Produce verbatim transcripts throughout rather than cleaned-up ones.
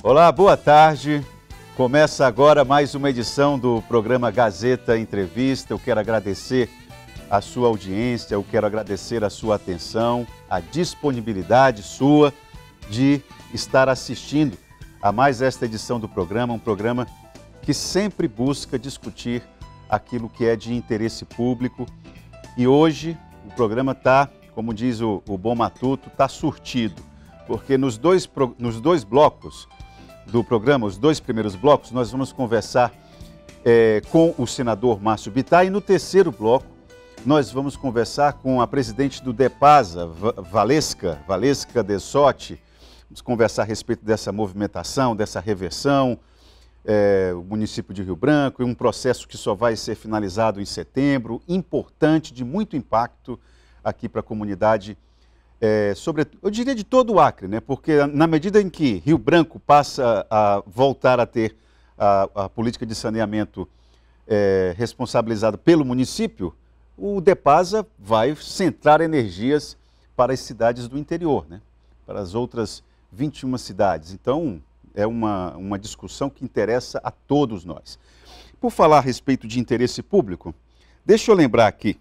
Olá, boa tarde. Começa agora mais uma edição do programa Gazeta Entrevista. Eu quero agradecer a sua audiência, eu quero agradecer a sua atenção, a disponibilidade sua de estar assistindo a mais esta edição do programa, um programa que sempre busca discutir aquilo que é de interesse público. E hoje o programa está, como diz o, o bom matuto, está surtido, porque nos dois, nos dois blocos do programa, os dois primeiros blocos, nós vamos conversar é, com o senador Márcio Bittar, e no terceiro bloco nós vamos conversar com a presidente do DEPASA, Valesca, Valesca Dessotti. Vamos conversar a respeito dessa movimentação, dessa reversão, é, o município de Rio Branco, um processo que só vai ser finalizado em setembro, importante, de muito impacto aqui para a comunidade, é, sobre, eu diria de todo o Acre, né? Porque na medida em que Rio Branco passa a voltar a ter a, a política de saneamento é, responsabilizada pelo município, o DEPASA vai centrar energias para as cidades do interior, né? Para as outras vinte e uma cidades. Então, é uma, uma discussão que interessa a todos nós. Por falar a respeito de interesse público, deixa eu lembrar aqui,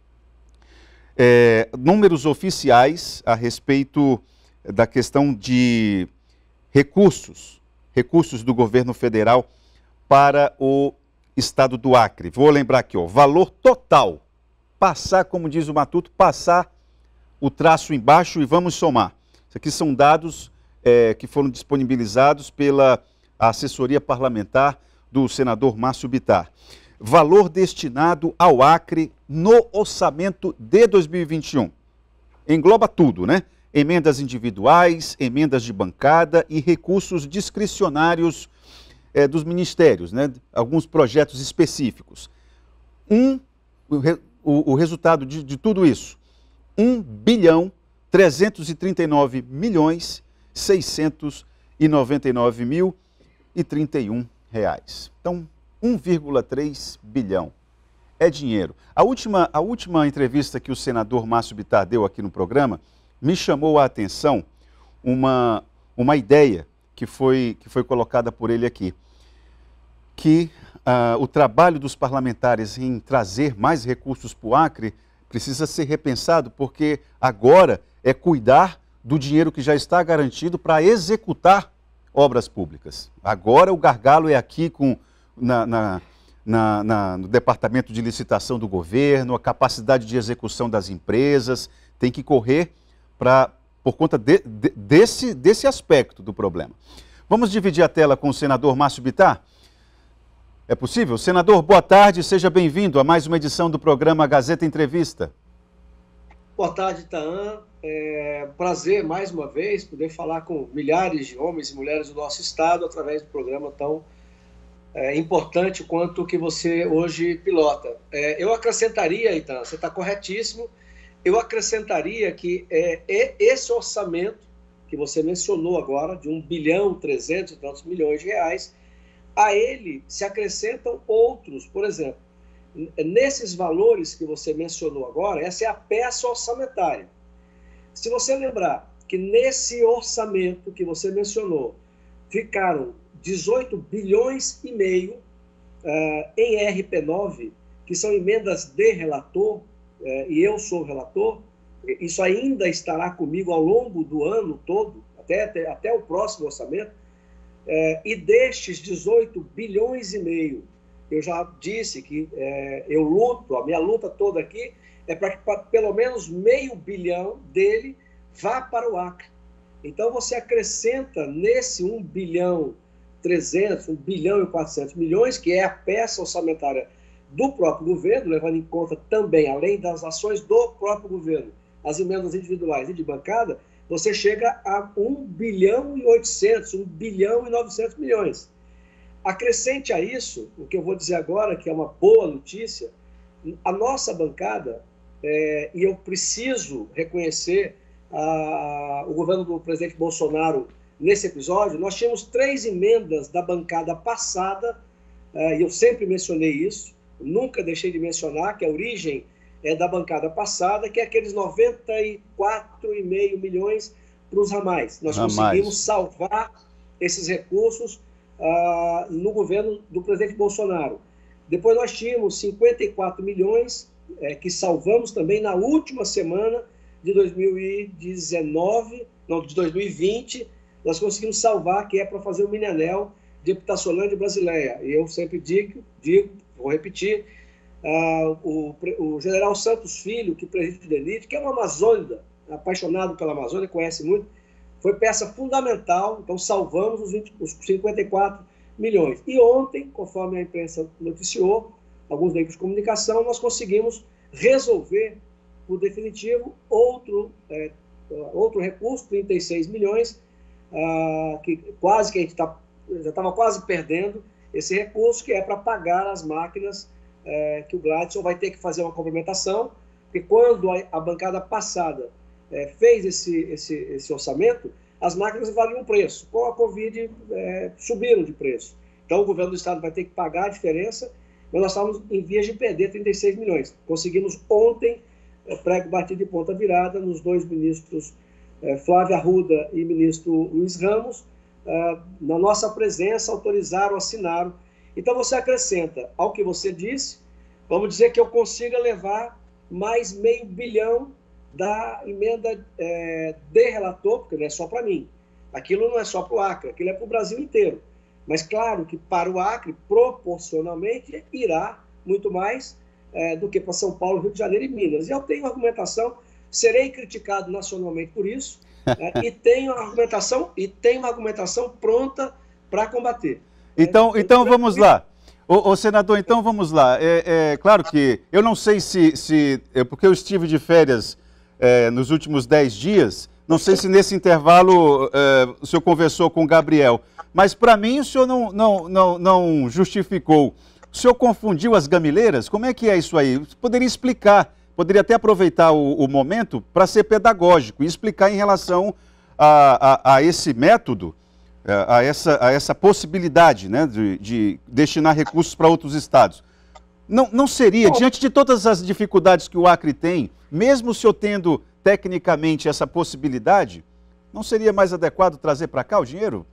é, números oficiais a respeito da questão de recursos, recursos do governo federal para o estado do Acre. Vou lembrar aqui, ó, valor total, passar, como diz o Matuto, passar o traço embaixo e vamos somar. Isso aqui são dados é, que foram disponibilizados pela assessoria parlamentar do senador Márcio Bittar. Valor destinado ao Acre no orçamento de dois mil e vinte e um. Engloba tudo, né? Emendas individuais, emendas de bancada e recursos discricionários é, dos ministérios, né? Alguns projetos específicos. Um, o, o, o resultado de, de tudo isso, um bilhão trezentos e trinta e nove milhões seiscentos e noventa e nove mil e trinta e um reais. Então, um vírgula três bilhão é dinheiro. A última, a última entrevista que o senador Márcio Bittar deu aqui no programa me chamou a atenção uma, uma ideia que foi, que foi colocada por ele aqui, que uh, o trabalho dos parlamentares em trazer mais recursos para o Acre precisa ser repensado, porque agora é cuidar do dinheiro que já está garantido para executar obras públicas. Agora o gargalo é aqui com, na, na, na, na, no departamento de licitação do governo, a capacidade de execução das empresas, tem que correr pra, por conta de, de, desse, desse aspecto do problema. Vamos dividir a tela com o senador Márcio Bittar? É possível? Senador, boa tarde, seja bem-vindo a mais uma edição do programa Gazeta Entrevista. Boa tarde, Itaã. É um prazer, mais uma vez, poder falar com milhares de homens e mulheres do nosso estado através do programa tão é, importante quanto o que você hoje pilota. É, eu acrescentaria, Itaã, você está corretíssimo, eu acrescentaria que é, é esse orçamento que você mencionou agora, de um bilhão trezentos e tantos milhões de reais, a ele se acrescentam outros, por exemplo, nesses valores que você mencionou agora, essa é a peça orçamentária. Se você lembrar que nesse orçamento que você mencionou, ficaram dezoito bilhões e meio uh, em R P nove, que são emendas de relator, uh, e eu sou relator, isso ainda estará comigo ao longo do ano todo, até, até, até o próximo orçamento, uh, e destes dezoito bilhões e meio, eu já disse que é, eu luto, a minha luta toda aqui é para que pra, pelo menos meio bilhão dele vá para o Acre. Então você acrescenta nesse um bilhão trezentos, um bilhão e quatrocentos milhões, que é a peça orçamentária do próprio governo, levando em conta também, além das ações do próprio governo, as emendas individuais e de bancada, você chega a um bilhão e oitocentos, um bilhão e novecentos milhões. Acrescente a isso, o que eu vou dizer agora, que é uma boa notícia, a nossa bancada, é, e eu preciso reconhecer a, o governo do presidente Bolsonaro nesse episódio, nós tínhamos três emendas da bancada passada, é, e eu sempre mencionei isso, nunca deixei de mencionar, que a origem é da bancada passada, que é aqueles noventa e quatro vírgula cinco milhões para os ramais. Nós ramais. conseguimos salvar esses recursos ah, no governo do presidente Bolsonaro. Depois nós tínhamos cinquenta e quatro milhões é, que salvamos também na última semana de dois mil e dezenove, não, de dois mil e vinte, nós conseguimos salvar, que é para fazer o mini-anel de Epitaciolândia e Brasileia. E eu sempre digo, digo vou repetir, uh, o, o general Santos Filho, que preside o DENIT, que é um amazônida, apaixonado pela Amazônia, conhece muito, foi peça fundamental, então salvamos os, vinte, os cinquenta e quatro milhões. E ontem, conforme a imprensa noticiou, alguns veículos de comunicação, nós conseguimos resolver, por definitivo, outro, é, outro recurso, trinta e seis milhões, uh, que quase que a gente tá, já estava quase perdendo esse recurso, que é para pagar as máquinas é, que o Gladson vai ter que fazer uma complementação, porque quando a, a bancada passada é, fez esse, esse, esse orçamento, as máquinas valiam um preço. Com a Covid, é, subiram de preço. Então, o governo do Estado vai ter que pagar a diferença, mas nós estávamos em vias de perder trinta e seis milhões. Conseguimos ontem, é, prego batido de ponta virada, nos dois ministros, é, Flávia Arruda e ministro Luiz Ramos, é, na nossa presença, autorizaram, assinaram. Então, você acrescenta ao que você disse, vamos dizer que eu consiga levar mais meio bilhão da emenda é, de relator, porque não é só para mim. Aquilo não é só para o Acre, aquilo é para o Brasil inteiro. Mas, claro que para o Acre, proporcionalmente, irá muito mais é, do que para São Paulo, Rio de Janeiro e Minas. E eu tenho argumentação, serei criticado nacionalmente por isso, é, e tenho argumentação e tenho uma argumentação pronta para combater. Então, é, então vamos lá. Ô, ô, senador, então vamos lá. É, é claro que eu não sei se, se é porque eu estive de férias é, nos últimos dez dias, não sei se nesse intervalo é, o senhor conversou com o Gabriel, mas para mim o senhor não, não, não, não justificou. O senhor confundiu as gamileiras? Como é que é isso aí? Você poderia explicar, poderia até aproveitar o, o momento para ser pedagógico e explicar em relação a, a, a esse método, a essa, a essa possibilidade, né, de, de destinar recursos para outros estados. Não, não seria, diante de todas as dificuldades que o Acre tem, mesmo o senhor tendo tecnicamente essa possibilidade, não seria mais adequado trazer para cá o dinheiro?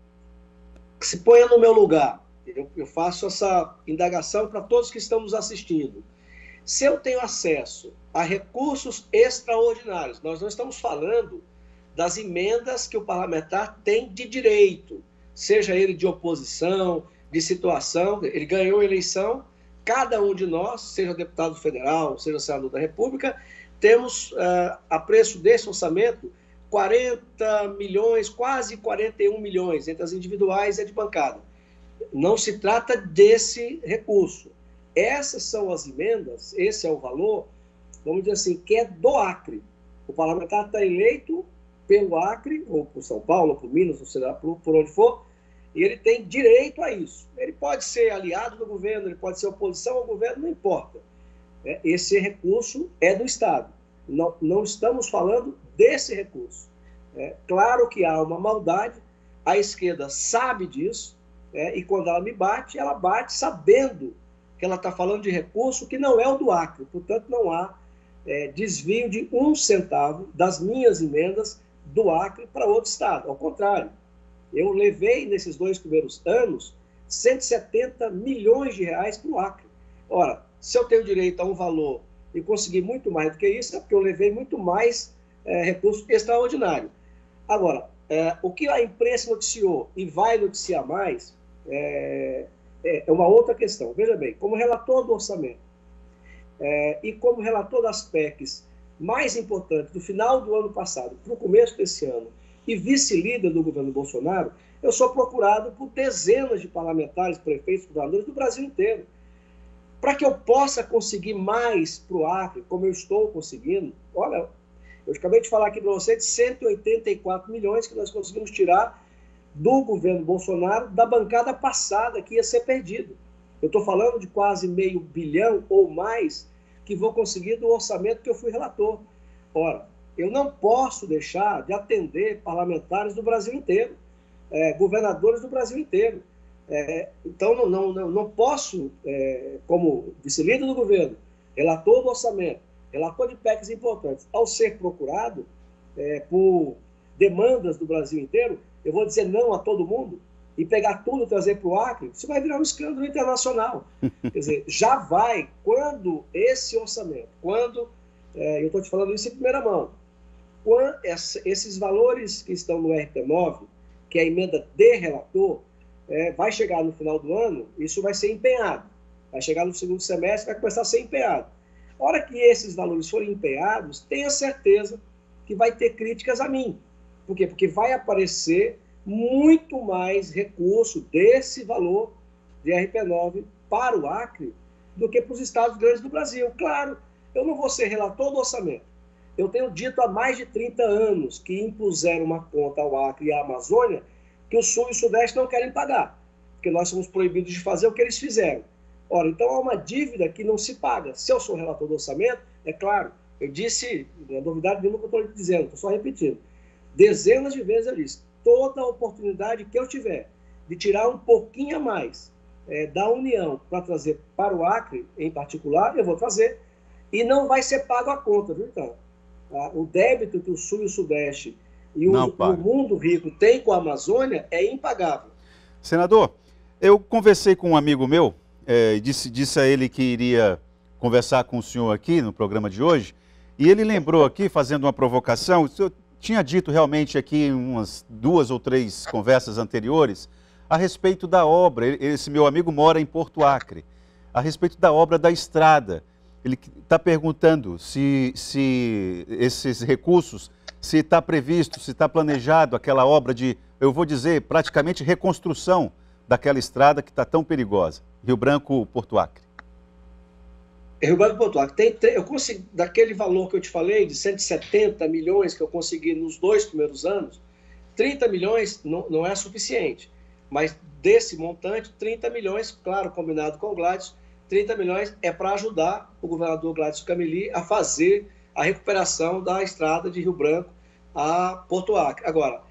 Se ponha no meu lugar. Eu, eu faço essa indagação para todos que estão nos assistindo. Se eu tenho acesso a recursos extraordinários, nós não estamos falando das emendas que o parlamentar tem de direito, seja ele de oposição, de situação, ele ganhou a eleição, cada um de nós, seja deputado federal, seja senador da República, temos, uh, a preço desse orçamento, quarenta milhões, quase quarenta e um milhões, entre as individuais e a de bancada. Não se trata desse recurso. Essas são as emendas, esse é o valor, vamos dizer assim, que é do Acre. O parlamentar está eleito pelo Acre, ou por São Paulo, ou por Minas, ou sei lá, por, por onde for, e ele tem direito a isso. Ele pode ser aliado do governo, ele pode ser oposição ao governo, não importa. É, esse recurso é do Estado. Não, não estamos falando desse recurso. É, claro que há uma maldade, a esquerda sabe disso, é, e quando ela me bate, ela bate sabendo que ela está falando de recurso que não é o do Acre. Portanto, não há é, desvio de um centavo das minhas emendas do Acre para outro estado. Ao contrário, eu levei nesses dois primeiros anos cento e setenta milhões de reais para o Acre. Ora, se eu tenho direito a um valor e conseguir muito mais do que isso, é porque eu levei muito mais é, recurso extraordinário. Agora, é, o que a imprensa noticiou e vai noticiar mais é, é uma outra questão. Veja bem, como relator do orçamento é, e como relator das P E Cs mais importantes do final do ano passado para o começo desse ano e vice-líder do governo Bolsonaro, eu sou procurado por dezenas de parlamentares, prefeitos, governadores do Brasil inteiro. Para que eu possa conseguir mais para o Acre, como eu estou conseguindo, olha, eu acabei de falar aqui para você de cento e oitenta e quatro milhões que nós conseguimos tirar do governo Bolsonaro da bancada passada que ia ser perdido. Eu estou falando de quase meio bilhão ou mais que vou conseguir do orçamento que eu fui relator. Ora, eu não posso deixar de atender parlamentares do Brasil inteiro, é, governadores do Brasil inteiro. É, então, não, não, não, não posso, é, como vice-líder do governo, relator do orçamento, relator de P E Cs importantes, ao ser procurado é, por demandas do Brasil inteiro, eu vou dizer não a todo mundo. e pegar tudo e trazer para o Acre, isso vai virar um escândalo internacional. Quer dizer, já vai, quando esse orçamento, quando, é, eu estou te falando isso em primeira mão, quando essa, esses valores que estão no R P nove, que é a emenda de relator, é, vai chegar no final do ano, isso vai ser empenhado. Vai chegar no segundo semestre, vai começar a ser empenhado. A hora que esses valores forem empenhados, tenha certeza que vai ter críticas a mim. Por quê? Porque vai aparecer muito mais recurso desse valor de R P nove para o Acre do que para os estados grandes do Brasil. Claro, eu não vou ser relator do orçamento. Eu tenho dito há mais de trinta anos que impuseram uma conta ao Acre e à Amazônia que o Sul e o Sudeste não querem pagar, porque nós somos proibidos de fazer o que eles fizeram. Ora, então há uma dívida que não se paga. Se eu sou relator do orçamento, é claro, eu disse, não é novidade nenhuma que eu estou dizendo, estou só repetindo. Dezenas de vezes eu disse, toda oportunidade que eu tiver de tirar um pouquinho a mais é, da União para trazer para o Acre, em particular, eu vou trazer, e não vai ser pago a conta, viu, então? Ah, o débito que o Sul e o Sudeste e o, o mundo rico tem com a Amazônia é impagável. Senador, eu conversei com um amigo meu, é, disse, disse a ele que iria conversar com o senhor aqui no programa de hoje, e ele lembrou aqui, fazendo uma provocação, o senhor tinha dito realmente aqui em umas duas ou três conversas anteriores, a respeito da obra, esse meu amigo mora em Porto Acre, a respeito da obra da estrada. Ele está perguntando se, se esses recursos, se está previsto, se está planejado aquela obra de, eu vou dizer, praticamente reconstrução daquela estrada que está tão perigosa, Rio Branco-Porto Acre. Rio Branco-Porto Acre, tem, eu consegui, daquele valor que eu te falei, de cento e setenta milhões que eu consegui nos dois primeiros anos, trinta milhões não, não é suficiente, mas desse montante, trinta milhões, claro, combinado com o Gladys, trinta milhões é para ajudar o governador Gladys Cameli a fazer a recuperação da estrada de Rio Branco a Porto Acre. Agora,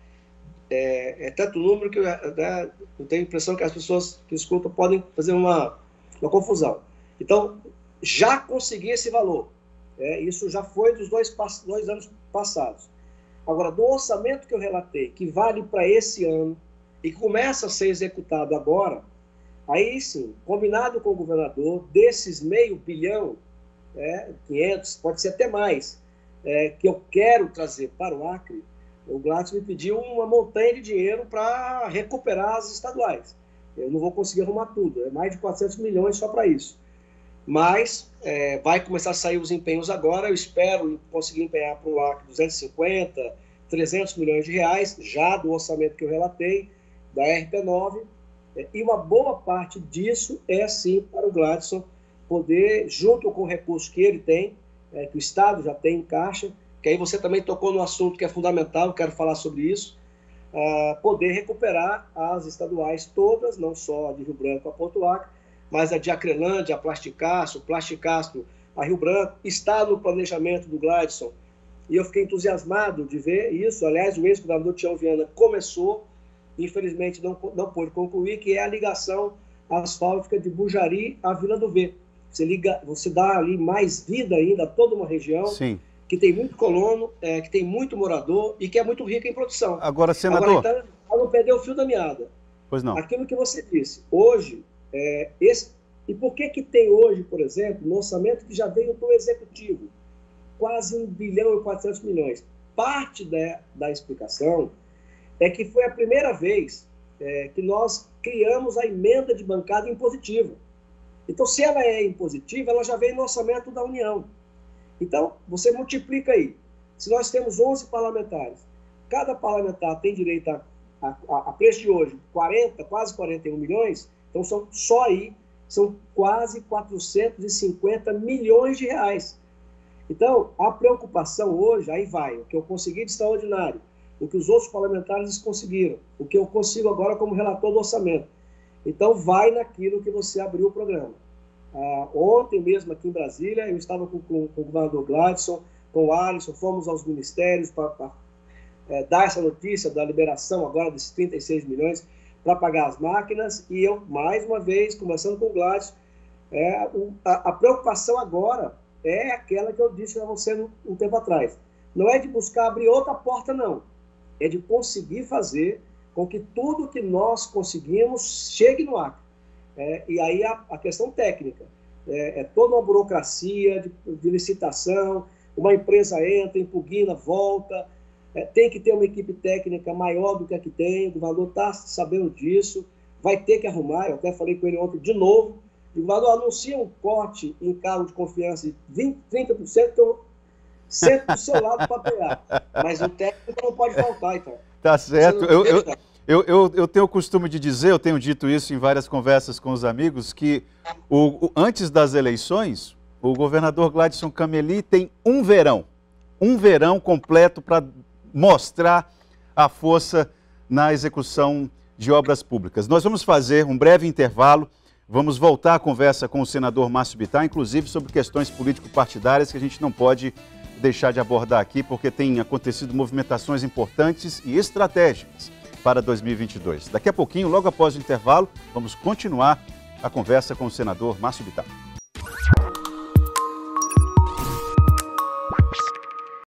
é, é tanto número que eu, né, eu tenho a impressão que as pessoas que escutam podem fazer uma, uma confusão. Então, já consegui esse valor. É, isso já foi dos dois, dois anos passados. Agora, do orçamento que eu relatei, que vale para esse ano e que começa a ser executado agora, aí sim, combinado com o governador, desses meio bilhão, é, quinhentos, pode ser até mais, é, que eu quero trazer para o Acre, o Gladys me pediu uma montanha de dinheiro para recuperar as estaduais. Eu não vou conseguir arrumar tudo, é mais de quatrocentos milhões só para isso. Mas é, vai começar a sair os empenhos agora, eu espero conseguir empenhar para o Acre duzentos e cinquenta, trezentos milhões de reais, já do orçamento que eu relatei, da R P nove, é, e uma boa parte disso é sim para o Gladson poder, junto com o recurso que ele tem, é, que o Estado já tem em caixa, que aí você também tocou no assunto que é fundamental, eu quero falar sobre isso, uh, poder recuperar as estaduais todas, não só a de Rio Branco a Porto Acre, mas a de Acrelândia, a Plasticastro, Plasticastro a Rio Branco, está no planejamento do Gladson. E eu fiquei entusiasmado de ver isso. Aliás, o ex-governador Tião Viana começou, infelizmente não, não pôde concluir, que é a ligação asfáltica de Bujari à Vila do V. Você, liga, você dá ali mais vida ainda a toda uma região. Sim. Que tem muito colono, é, que tem muito morador e que é muito rica em produção. Agora, senador... Agora, então, para não perder o fio da meada. Pois não. Aquilo que você disse, hoje, é, esse, e por que que tem hoje, por exemplo, no orçamento que já veio do Executivo, quase um bilhão e quatrocentos milhões? Parte da, da explicação é que foi a primeira vez é, que nós criamos a emenda de bancada impositiva. Então, se ela é impositiva, ela já veio no orçamento da União. Então, você multiplica aí. Se nós temos onze parlamentares, cada parlamentar tem direito a, a, a preço de hoje, quarenta, quase quarenta e um milhões, então são, só aí são quase quatrocentos e cinquenta milhões de reais. Então, a preocupação hoje, aí vai, o que eu consegui de extraordinário, o que os outros parlamentares conseguiram, o que eu consigo agora como relator do orçamento. Então, vai naquilo que você abriu o programa. Ah, ontem mesmo aqui em Brasília, eu estava com, com, com o governador Gladson, com o Alisson, fomos aos ministérios para é, dar essa notícia da liberação agora desses trinta e seis milhões para pagar as máquinas, e eu, mais uma vez, conversando com o Gladson, é, o, a, a preocupação agora é aquela que eu disse para você um, um tempo atrás. Não é de buscar abrir outra porta, não. É de conseguir fazer com que tudo que nós conseguimos chegue no Acre. É, e aí a, a questão técnica, é, é toda uma burocracia de, de licitação, uma empresa entra, impugna, volta, é, tem que ter uma equipe técnica maior do que a que tem, o governador está sabendo disso, vai ter que arrumar, eu até falei com ele ontem de novo, o governador anuncia um corte em cargo de confiança de vinte, trinta por cento, que eu sento do seu lado para apoiar, mas o técnico não pode faltar, então. Tá certo, eu, eu, eu, eu, eu tenho o costume de dizer, eu tenho dito isso em várias conversas com os amigos, que o, o, antes das eleições, o governador Gladson Cameli tem um verão, um verão completo para mostrar a força na execução de obras públicas. Nós vamos fazer um breve intervalo, vamos voltar à conversa com o senador Márcio Bittar, inclusive sobre questões político-partidárias que a gente não pode deixar de abordar aqui, porque tem acontecido movimentações importantes e estratégicas para dois mil e vinte e dois. Daqui a pouquinho, logo após o intervalo, vamos continuar a conversa com o senador Márcio Bittar.